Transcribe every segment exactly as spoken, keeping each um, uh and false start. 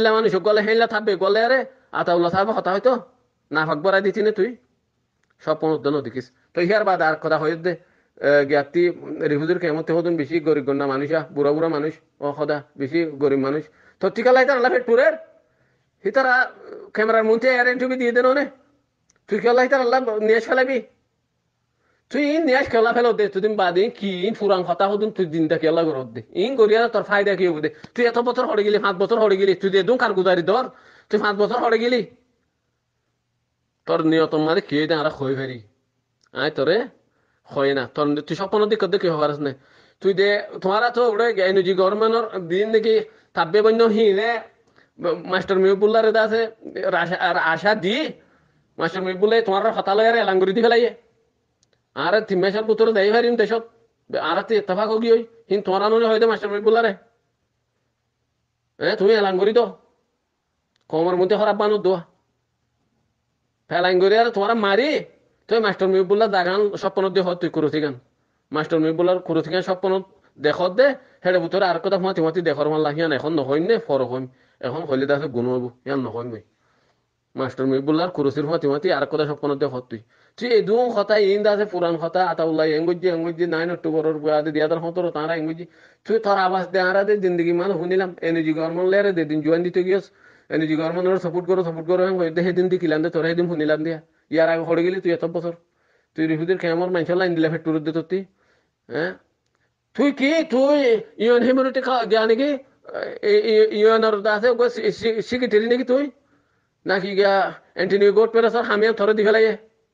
হেনলা মানুষ গলে হেনলা থাকবে গলে আরে আতাউল্লাহ সাহেব হতা হয়তো না ফাঁক বড়াই দিতি না তুই স্বপ্ন উদ্যান দেখিস তো ইয়ার বাদ আর কথা হয়ে দে জ্ঞাতি রিহুজুর কেমতে হতুন বেশি গরিব গন্ডা মানুষা বুড়া বুড়া মানুষ ও সদা বেশি গরিব মানুষ তো টিকা লাইতার আল্লাহ পেটপুরের হিতারা ক্যামেরার মধ্যে এয়ার ইন্টারভিউ দিয়ে দেন তুই কেলা হিতার আল্লাহ নিয়ে ফেলাবি তুই ইন নিয়ে খেলা ফেলো দে তুই বাদে কি ইন ফুরান কথা হতুন তুই দিনটা কেলা করত দে ইন গরিয়া তোর ফায়দা কি হবে দে তুই এত বছর হড়ে গেলি পাঁচ বছর হড়ে গেলি তুই দে কার গুজারি ধর তুই পাঁচ বছর হড়ে গেলি তোর নিয়ত মানে কে দে আর খই ফেরি আয় তোরে হয় না তোর তুই স্বপ্ন দিক দেখে হবার না তুই দে তোমারা তো ওরে এনার্জি গভর্নমেন্টর দিন দেখি তাব্বে বন্য হিনে মাস্টার মিউবুল্লারে আছে আশা দি মাস্টার মিউবুল্লাই তোমার হতালয় আর এলাঙ্গুরি দি ফেলাইয়ে আর তিমেশার পুত্র দেই পারিম দেশত আর তে ইত্তেফাক হগি হই হিন তোমার আনলে হয়তো মাস্টার মিউবুল্লারে হ্যাঁ তুমি এলাঙ্গুরি তো কমর মধ্যে খারাপ বানো দোয়া ফেলাঙ্গুরি আর তোমার মারি তুই মাস্টার মিউবুল্লাহ দাগান স্বপ্ন দিয়ে হত তুই করছি গান মাস্টার মিউবুল্লার করছি গান স্বপ্ন দেখত দে হেডে ভিতরে আর কথা মাতি মাতি দেখর মাল্লা হিয়ান এখন নহইম নে ফর হইম এখন হইলে দাসে গুণ হবো ইয়ান নহইম মই মাস্টার মিউবুল্লার কুরসির মাতি মাতি আর কথা স্বপ্ন দিয়ে হত তুই তুই এই দু কথা ইন দাসে পুরান কথা আতাউল্লাহ এঙ্গুজি এঙ্গুজি নাইন অক্টোবরের বুয়াদে দিয়া তার হতর তারা এঙ্গুজি তুই তোর আবাস দে আর দে জিন্দগি মান শুনিলাম এনার্জি গভর্নমেন্ট লেরে দে দিন জোয়ান দিতে গিয়েস এনার্জি গভর্নমেন্টের সাপোর্ট করো সাপোর্ট করো দে সেদিন দি কিলাম দে তোর সেদিন শুনিলাম দিয়া ইয়ার আগে হড়ে গেলি তুই এত বছর তুই রিহুদের কেমন মানুষের লাইন দিলে ফেটুর দে তুই হ্যাঁ তুই কি তুই ইউএন হিউম্যানিটি জ্ঞান নাকি ইউএনর আছে সিকিটিরি নাকি তুই নাকি গিয়া এন্টনিও গোট পেরাসর হামিয়াম থরে দি ফেলাই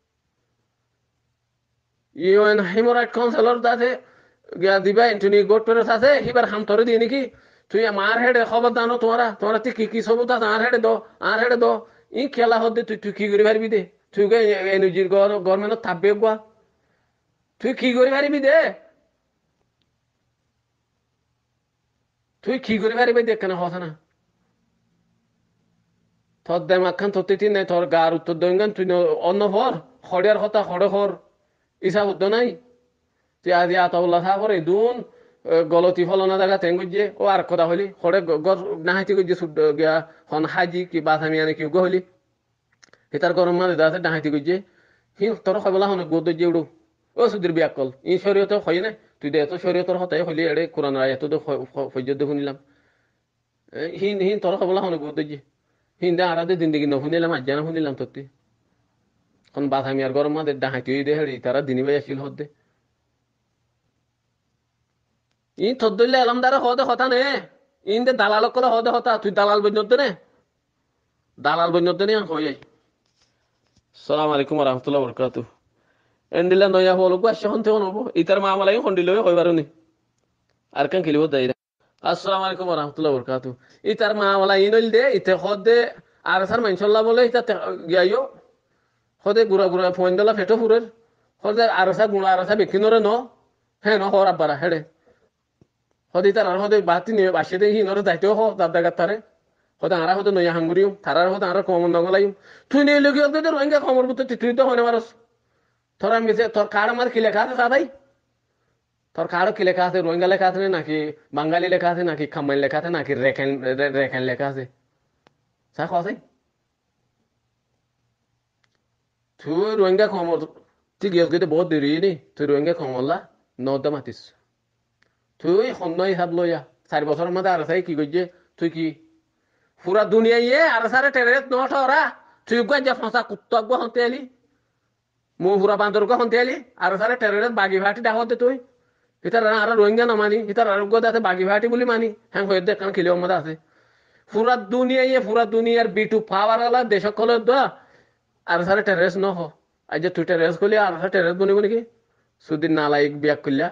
ইউএন হিউম্যান রাইট কাউন্সিলর আছে গিয়া দিবা এন্টনিও গোট পেরাস আছে হিবার হাম থরে দিয়ে নাকি তুই আমার হেডে খবর দানো তোমারা তোমারা তুই কি কি সবুত আছে আর হেডে দো আর হেডে দো ই খেলা হতে তুই তুই কি করে পারবি দে তুই এনার্জির গভর্নমেন্ট থাকবে গোয়া তুই কি করে পারবি দে তুই কি করে পারবি দেখ কেন হস না তোর দেমাক খান তোর তিন নাই তোর গার উত্তর দইগান তুই অন্য হর হরিয়ার হতা হরে হর ইসা উদ্দ নাই তুই আজি আতাউল্লাহ সাহাবর এই দুন গলতি ফলনা জায়গা তেন গিয়ে ও আর কথা হলি হরে গর নাহাইতি গিয়ে সুদ গিয়া হন হাজি কি বাসামি আনে কি গহলি হিতার গরম মানে দাসে ডাহাইতি গিয়ে হি তোর খবলা হন গোদ দিয়ে উড়ু ও সুদির বিয়াকল ই শরীয়ত হয় না তুই দে তো শরীয়তর হতাই হলি এড়ে কোরআন আয়াত তো ফজ্জদ শুনিলাম হিন হিন তোর খবলা হন গোদ দিয়ে হিন্দা আরাদে জিন্দগি ন শুনিলাম আজ জানা শুনিলাম তোর কোন বাসামি আর গরম মাদের ডাহাইতি দে হেড়ি তারা দিনী বাই আসিল হতে ই থর দইলে আলমদার হদে হতা নে ইন দে দালাল কলে হদে হতা তুই দালাল বন্যত নে দালাল বন্যত নে হই সালাম আলাইকুম রহমতুল্লাহ বরকাতু এন্ডিলা নয়া হল গো আসে হন্তে হনবো ইতার মামলাই হন্ডিল হই বারুনি আর কান খেলিব দাই আসসালামু আলাইকুম রহমতুল্লাহ বরকাতু ইতার মামলা ইনইল দে ইতে হদ দে আর সার মাইনশাল্লাহ বলে ইতা গিয়াইও হদে গুড়া গুড়া ফোন দলা ফেটো ফুরের হদে আর সা গুড়া আর সা বেকিনরে ন হ্যাঁ ন হর আব্বারা হেডে হদে তার আর হদে বাতি নিয়ে বাসে দে হিনরে যাইতেও হ দাদা গাতারে হদে আরা হদে নয়া হাঙ্গুরিও তারার হদে আরা কমন নগলাইও তুই নিয়ে লগিও দে রোহিঙ্গা খবর বুতে তুই তো হনে মারস তোর আমি তোর কার আমার কি লেখা আছে সাদাই তোর কারো কি লেখা আছে রোহিঙ্গা লেখা আছে নাকি বাঙালি লেখা আছে নাকি খামাইল লেখা আছে নাকি রেখান রেখান লেখা আছে চা খাওয়া তুই রোহিঙ্গা খবর তুই গিয়ে গিয়ে বহুত দেরি নি তুই রোহিঙ্গা খবরলা নদা মাতিস তুই সন্ন্য হিসাব লইয়া চারি বছরের মধ্যে আর চাই কি করছে তুই কি পুরা দুনিয়া ইয়ে আর সারে টেরেত নট ওরা তুই গা যা ফাঁসা কুত্তা গো হতে আলি মু পুরা বান্দর গো হতে আলি আর সারে টেরেত বাগি ভাটি ডাকতে তুই ইতার আর রোহিঙ্গা না মানি ইতার আর গো দাতে বাগি ভাটি বলি মানি হ্যাঁ হয়ে দেখ কারণ খেলিও মধ্যে আছে পুরা দুনিয়া ইয়ে পুরা দুনিয়ার বিটু পাওয়ার আলা দেশ কলে দোয়া আর সারে টেরেস ন হ আজ তুই টেরেস করলি আর সারে টেরেস বনিব নাকি সুদিন নালাইক বিয়াক করলা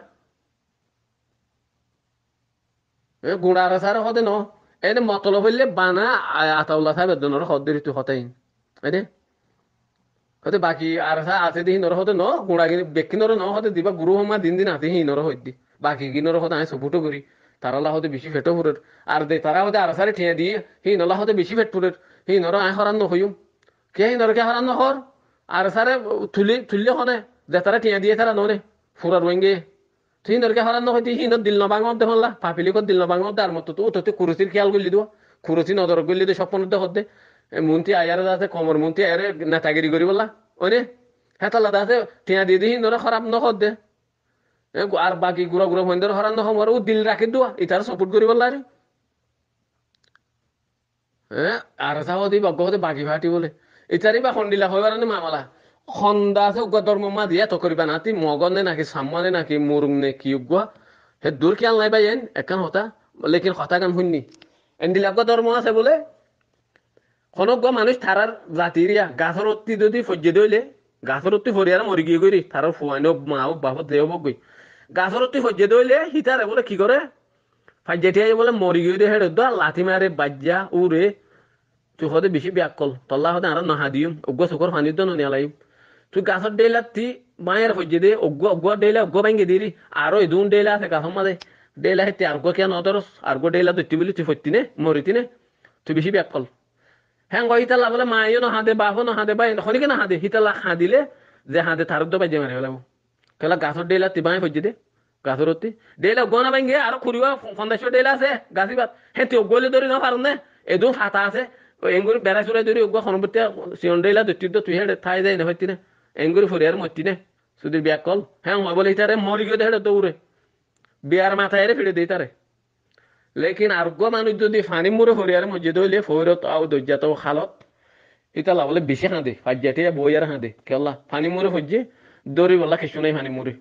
গুড়া আর সারে হতে ন এনে মতলব হইলে বানা আতাউল্লাহ সাহেব এজনের হদ দিলি তুই হতেই এনে হতে বাকি আর আছে দি নর হতে ন গুড়া গিনি বেকি নর ন হতে দিবা গুরু হমা দিন দিন আছে হি নর হই দি বাকি গিনর হতে আই সবুটো করি তারালা হতে বেশি ফেটো ফুরের আর দে তারা হতে আর সারে ঠিয়া দিয়ে হি নলা হতে বেশি ফেট ফুরের হি নর আই হরান ন হইম কে হি নর কে হরান ন হর আর সারে তুলি তুললে হনে দে তারা ঠিয়া দিয়ে তারা নরে ফুরা রোহিঙ্গে তুই নরকে হরান ন হইতি হি নর দিল ন বাংমত দেখলা পাপিলি কো দিল ন বাংমত আর মত তো তো কুরুসির খেয়াল করলি দিও খুরসি নজর গলি দে স্বপ্ন দে হদে মন্ত্রী আয়ারে আছে কমর মন্ত্রী আয়ারে নেতাগিরি করি বললা ওনে হেতালা আছে টিয়া দিয়ে দিহি নরা খারাপ নহদ দে আর বাকি গুড়া গুড়া মন্দির হরান নহম ও দিল রাখি দোয়া ইতার সাপোর্ট করি বললা রে হ্যাঁ আর চাও দি বগ্গ বাকি ভাটি বলে ইতারি বা খন্ডিলা হইবার নে মামলা খন্দা আছে উগ্র ধর্ম মা দিয়া তো করিবা না তুই মগনে নাকি সাম্মানে নাকি মুরুং নে কি উগ্র হে দূর খেয়াল নাই পাই একান হতা লেকিন হতা গান শুননি এন্ডিলাগ ধর্ম আছে বলে খনক মানুষ থারার জাতিরিয়া গাছর অতি যদি ফজ্জে দইলে গাছর অতি ফরিয়ার মরি গিয়ে করি থারার ফুয়াইন মা হোক বাপত দেহ বক গই গাছর অতি ফজ্জে দইলে হিতারে বলে কি করে ফাজ্জাটিয়াই বলে মরি গিয়ে হেড লাথি মারে বাজ্যা উরে তুই হতে বেশি ব্যাক কল তল্লা হতে আর নহা দিম অজ্ঞ চকর ফানি তো নিয়ালাই তুই গাছর ডেলা তুই মায়ের হজ্জে দে অজ্ঞ অজ্ঞ ডেলা অজ্ঞ ভাঙ্গে দিরি আরো এদুন ডেলা আছে গাছর মাঝে ডেলা হেতে আর কে নদর আর গো ডেলা তুই বলি তুই ফত্তি নে মরিতি নে তুই বেশি ব্যাক কল হ্যাঁ হিতালা বলে মায়েও না হাঁদে বাপও না হাঁদে বা খনিকে না হাঁদে হিতালা হাঁদিলে যে হাঁদে তার তো বাজে মারে ফেলাম কেলা গাছর ডেলা তুই বাঁয়ে ফজ্জে দে গাছর অতি ডেলা গনা ভাঙ্গে আরো খুরিবা ফন্দাস ডেলা আছে গাছি বাত হ্যাঁ তুই গলে ধরি না পারো না এদুন ফাতা আছে এঙ্গুরি বেড়া চুরাই ধরি ওগুলো খনবর্তী সিয়ন ডেলা দুটি তো তুই হেঁটে ঠাই যায় না হইতি না এঙ্গুরি ফরিয়ার মরতি নে শুধু ব্যাক কল হ্যাঁ মই বলে ইতারে মরি গিয়ে হেঁটে দৌড়ে বিয়ার মাথায় রে ফিরে দিই তারে লেকিন আরোগ্য মানুষ যদি ফানি মুড়ে ফরিয়ার মসজিদ হইলে ফৌরত আও দজ্জাত খালত ইতালা বলে বেশি হাঁদে ফাজ্জাতে বই আর হাঁদে কেলা ফানি মুড়ে ফজ্জে দৌড়ি বললা খেসু নাই ফানি মুড়ে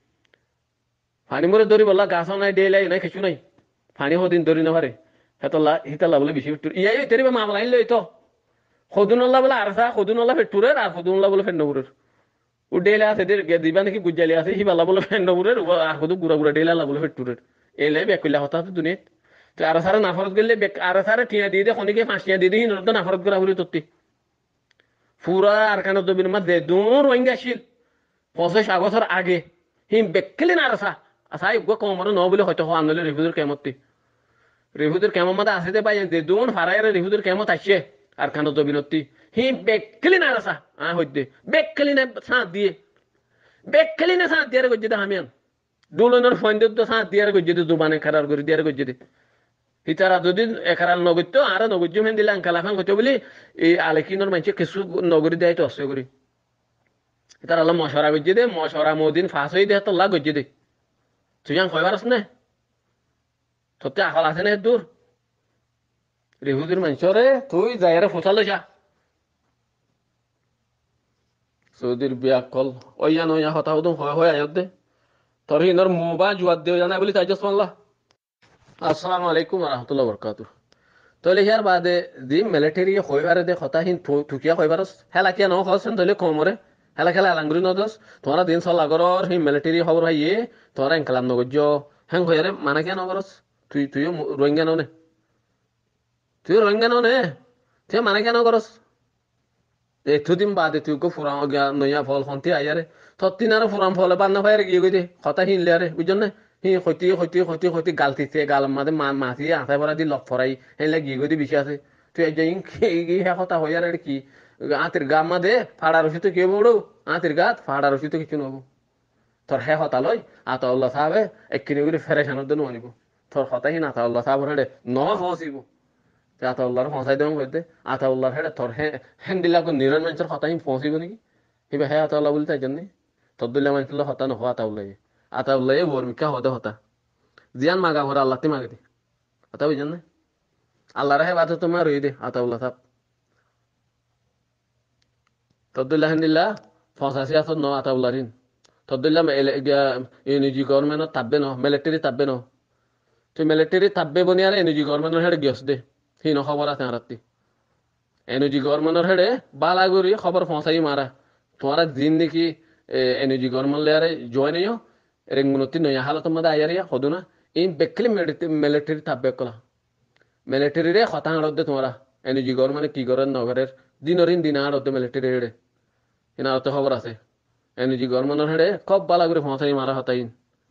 ফানি মুড়ে দৌড়ি বললা গাছ নাই ডেলাই নাই খেসু নাই ফানি হদিন দৌড়ি না পারে হেতলা হিতালা বলে বেশি ফেটুর ইয়াই তেরি বা মামলা আইন লই তো খদুনল্লাহ বলে আরসা খদুনল্লাহ ফেটুরের আর খদুনল্লাহ বলে ফেন্ডপুরের ও ডেলা আছে দিবা নাকি গুজ্জালি আছে হিবালা বলে ফেন্ডপুরের আর খদু গুড়া গুড়া ডেলা বলে ফেটুরের এলাই বেকুল্লা হতা দুনিয়াত তো আর সারা নাফরত গেলে আর সারা টিয়া দিয়ে দে খনিকে পাঁচ টিয়া দিয়ে দিই নতো নাফরত করা হলি তত্তি পুরা আর কেন দবির মধ্যে দূর রোহিঙ্গা আসিল পঁচিশ আগস্টের আগে হিম বেকলিন আর আসা আসাই গো কমর ন বলে হয়তো আনলে রিভিউর কেমতি রিভিউর কেমন মধ্যে আসে পাই যে দুন ফারাইয়ের রিভিউর কেমত আসছে আর কেন দবিনতি হিম বেকলিন আর আসা আ হইতে বেকলিনে সাঁত দিয়ে বেকলিনে সাঁত দিয়ে গজ্জে দে হামিয়ান দুলনের ফোন দিয়ে তো সাঁত দিয়ে গজ্জে দে জুবানে খারার করে দিয়ে গজ্জে দে হিতারা যদি একারাল নগত্য আর নগজ্য মেন দিলে আঙ্কাল আফান করতে বলি এই আলেকিনোর মানুষ কিছু নগরী দেয় তো অস্ত করি তার আলো মশরা গজ্জে দে মশরা মদিন ফাঁস হয়ে দেয় তো লা গজ্জে দে তুই আং কয়বার আস না সত্যি আকাল আছে না দূর রেহুদের মানুষরে তুই যাইরে ফোসালো যা সৌদির বিয়া কল ওইয়া নইয়া হতা হদম হয় হয় আয়ত দে তোর হিনর মোবা জুয়াদ দেও জানা বলি তাই জসমাল্লাহ আসসালামু আলাইকুম রহমতুল্লাহ বরকাত তাহলে ইয়ার বাদে দি মিলিটারি হইবারে দে কথা হিন থুকিয়া হইবারস হেলা কিয়া ন হসেন তাহলে কমরে হেলা খেলা আলাঙ্গুরি নদস তোরা দিন সল আগরর হি মিলিটারি খবর হাইয়ে তোরা এনকালাম নগজ্য হ্যাং হইয়ারে মানা কিয়া নগরস তুই তুইও রোহিঙ্গা নে তুই রোহিঙ্গা নে তুই মানা কিয়া নগরস এতদিন বাদে তুই গো ফুরাম নইয়া ফল খন্তি আইয়ারে তত্তিন আর ফুরাম ফলে বান্না ভাইয়ারে গিয়ে গই দে কথা হিনলে আরে বুঝছেন না হি হইতি হইতি হইতি হইতি গালতিছে গাল মাঝে মাছি আশায় পড়া দি লক ফরাই হেলে গিয়ে গই বেশি আছে তুই যাই হে কথা হই আর কি আতির গা মাঝে ফাড়া রসি তো কে বড় আতির গাত ফাড়া রসি তো কিছু নব তোর হে হতা লই আতাউল্লাহ সাহেবে একখিনি করে ফেরেশানোর জন্য আনিব তোর হতা হি আতাউল্লাহ সাহেব হেডে ন ফসিব আতাউল্লাহর ফসাই দেব কইতে আতাউল্লাহর হেডে তোর হে হ্যান্ডিলা কো নিরন মানুষের হতা হি ফসিব নাকি হিবা হে আতাউল্লাহ বলি তাই জন্য তদুল্লাহ মানুষের হতা নহ আতাউল্লাহ আতাউল্লাহ বর্মিকা হতে হতা জিয়ান মাগা ভরা আল্লাহ তে মাগে দে হতা বুঝেন না আল্লাহ রাহে বাদ তোমার রই দে আতাউল্লাহ সাহেব তদুল্লাহ হ্যান্ডিলা ফসাসি আসত ন আতাউল্লাহরিন তদুল্লাহ এনজি গভর্নমেন্ট তাববে ন মিলিটারি তাববে ন তুই মিলিটারি তাববে বনিয়ার এনজি গভর্নমেন্টের হেডে গিয়স দে হি ন খবর আছে আরাত্তি এনজি গভর্নমেন্টের হেডে বালাগুড়ি খবর ফসাই মারা তোমারা দিন দেখি এনজি গভর্নমেন্ট লেয়ারে জয়েন হইও রেঙ্গুনতি নয়া হালত মধ্যে আয়ারিয়া হদুনা এই বেকলি মিলিটারি তাববে কলা মিলিটারি রে কথা আড়ত দে তোমরা এনজি গভর্নমেন্ট কি করেন নগরের দিনরিন দিন আড়ত দে মিলিটারি হেডে এনারতে খবর আছে এনজি গভর্নমেন্টের হেডে কব বালাগুড়ি ফসাই মারা হতাইন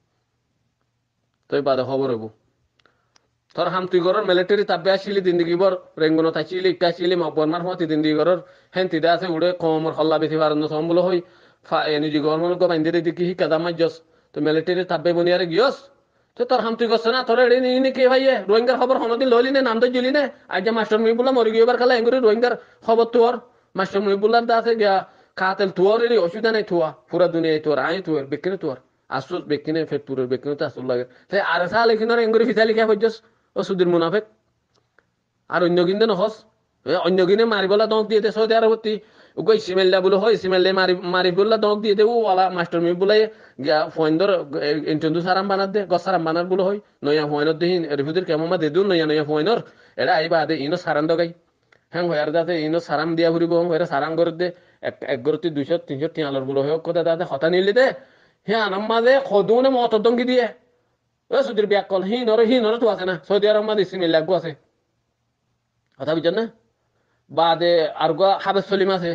তই বাদে খবর হবো তোর হাম তুই ঘরের মিলিটারি তাবে আসিলি দিনদিগি বর রেঙ্গুন থাকছিলি ইটা আসিলি মকবরমার মতি দিনদিগি ঘরের হেন তিদা আছে উড়ে কমর হল্লা বেশি পারেন সম্বল হই এনজি গভর্নমেন্ট গো বাইন্দে দেখি শিক্ষা দামাই যস তো মিলিটারি তাবে বনিয়ারে গিয়স তো তোর হাম তুই করছ না তোর এড়ে নিয়ে নি কে ভাইয়ে রোহিঙ্গার খবর হনদিন লইলি নে নাম তো জুলি নে আজ মাস্টার মুহিবুল্লাহ মরে গিয়ে এবার খালা এঙ্গুরি রোহিঙ্গার খবর তোর মাস্টার মুহিবুল্লাহ দা আছে গিয়া খাতেল তোর এর অসুবিধা নাই থুয়া পুরা দুনিয়ায় তোর আই তোর বেকিনে তোর আসুস বেকিনে ফেট পুরের বেকিনে তো আসল লাগে তাই আর সাল এখানে এঙ্গুরি ফিসালি কে হইছস ও সুদির মুনাফেক আর অন্য কিন্তু নহস অন্য কিনে মারিবলা দক দিয়ে দে সৌদি আরবতি ওকে ইসমাইল্লা বলে হয় ইসমাইল্লা মারি মারিবলা দক দিয়ে দে ও ওয়ালা মাস্টার মি বলে গিয়া ফয়েন্দর ইন্টুন্দু সারাম বানাত দে গছ সারাম বানার বলে হয় নয়া ফয়েনর দেহিন রিফুদের কেমন মা দেদু নয়া নয়া ফয়েনর এরা আইবা দে ইনো সারান দগাই হ্যাঁ হয়ার দাতে ইনো সারাম দিয়া ফুরিব হং হয়ার সারাম করে দে এক এক গরতি দুইশো তিনশো টিয়ালর বলে হয় কথা দাদা হতা নিলি দে হ্যাঁ আনাম মাঝে খদুনে মত দঙ্গি দিয়ে ও সুদির ব্যাক কল হি নরে হি নরে তো আছে না সৌদি আরব মাঝে ইসমাইল্লা গো আছে কথা বুঝছেন না বাদে আর গো হাবেস সলিম আছে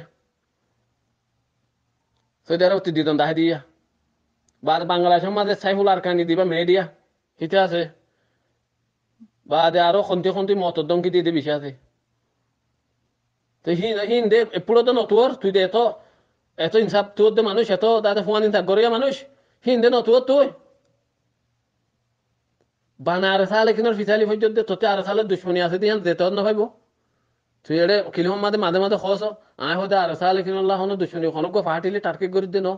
সৌদি আরব দিদন দাহে দিয়া বাদ বাংলাদেশের মাঝে সাইফুল আরকানি দিবা মেডিয়া হিতে আছে বাদে আরো খন্তি খন্তি মতর দঙ্কি দিয়ে বেশি আছে তো হি হিন দে এপুরো তো নতুয়ার তুই দে এত এত ইনসাফ তোর দে মানুষ এত দাদা ফোয়ান ইনসাফ করিয়া মানুষ হিন দে নতুয়ার তুই বানা আর সালে কিনার ফিসালি পর্যন্ত তোতে আর সালের দুশ্মনী আছে দিয়ান যেতে না ভাইব তুই এড়ে কিলহম মাঝে মাঝে মাঝে খস আয় হতে আর সালে কিনাল্লাহ হন দুশ্মনী হনক ফাটিলে টার্কি করে দিন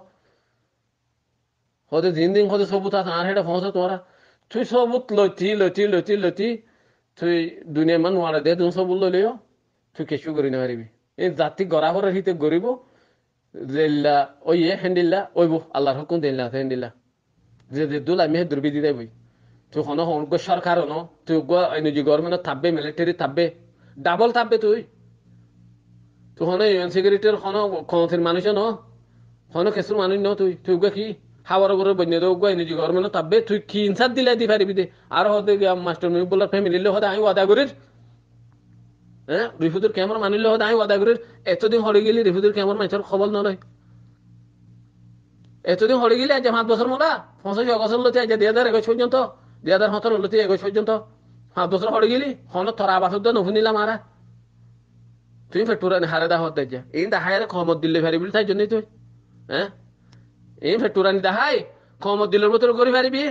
হতে দিন দিন হতে সবুত আছে আর হেটা ফসে তোরা তুই সবুত লতি লতি লতি লতি তুই দুনিয়া মান নোয়ারে দে তুই সবুত লইলেও তুই কিছু করি না পারিবি এই জাতি গড়াবরের হিতে গরিব দিল্লা ওই হ্যান্ডিল্লা ওইব আল্লাহর হুকুম দিল্লা হ্যান্ডিল্লা যে যে দুল আমি দুর্বি দিদাই বই তুই হন হন সরকার হন তুই নিজে গভর্নমেন্ট থাকবে মিলিটারি থাকবে ডাবল থাকবে তুই তুই হন ইউএন সিকিউরিটির হন ক্ষমতার মানুষ ন হন কেসুর মানুষ ন তুই তুই কি হাওয়ার উপরে বন্য দেবো নিজে গভর্নমেন্ট থাকবে তুই কি ইনসার দিলে দি পারিবি দে আর হতে মাস্টার মুহিবুল্লাহ ফ্যামিলি হতে আমি ওয়াদা করির হ্যাঁ রিফুদের কেমন মানিলে হতে আমি ওয়াদা করির এতদিন হরে গেলি রিফুদের কেমন মানুষের খবর নয় এতদিন হরে গেলি আজ পাঁচ বছর মোলা পঁচাশি অগস্ট লতি আজ দুই হাজার একুশ পর্যন্ত দুই হাজার সতেরো লতি একুশ পর্যন্ত পাঁচ বছর হরে গেলি হন থরা বাসুদ নফুনিলাম আরা তুই ফেটুরা হারে দা হতে যা এই দাহায় খমত দিলে পারিবি তাই জন্যই তুই হ্যাঁ এই ফেটুরানি দাহাই খমত দিলের মতো করি পারিবি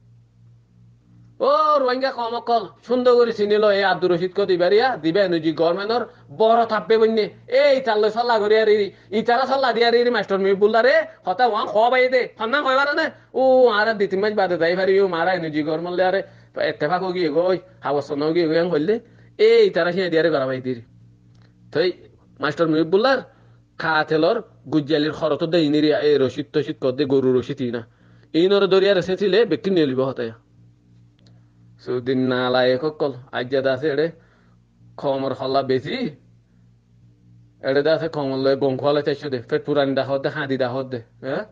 ও রোহিঙ্গা কম কল সুন্দর করে চিনিল এই আব্দুর রশিদ কে দিবারিয়া দিবে নুজি গভর্নমেন্টর বড় থাকবে বন্যে এই চাল্লো সল্লা করি আর ইতারা সল্লা দিয়া রে মাস্টার মিবুল্লারে হতা ওয়ান খাওয়া পাই দে ফান্না কইবার না ও আর দুই তিন মাস বাদে যাই পারি ও মারা নুজি গভর্নমেন্ট আরে এত্তেফাক গিয়ে গই হাওয়াসন গিয়ে গই হইলে এই তারা সিয়া দিয়ারে করা পাই দির তাই মাস্টার মিবুল্লার খাতেলর গুজ্জালির খরচ দেয় ইনিরি এই রশিদ তশিদ কর দে গরু রশিদ না ইনর দরিয়া রেসেছিলে ব্যক্তি নিয়ে লিব হতায় সুদিন না লাই কল আজ্জাদ আছে এড়ে খমর হল্লা বেশি এড়ে দা আছে খমর লয় বংখালে চাইছো দে ফের পুরানি দা হদ হাঁদি দা হদ দে হ্যাঁ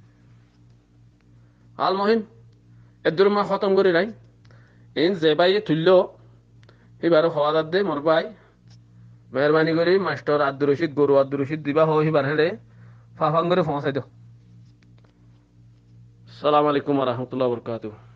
আল মহিম এদুর মা খতম করি নাই ইন যে ভাই তুলল এবার হওয়া দাদ দে মোর ভাই মেহরবানি করি মাস্টার আব্দুর রশিদ গরু আব্দুর রশিদ দিবা হয় এবার হেড়ে ফাফাং করে পৌঁছাই দাও সালাম আলাইকুম রহমতুল্লাহ বরকাতুহ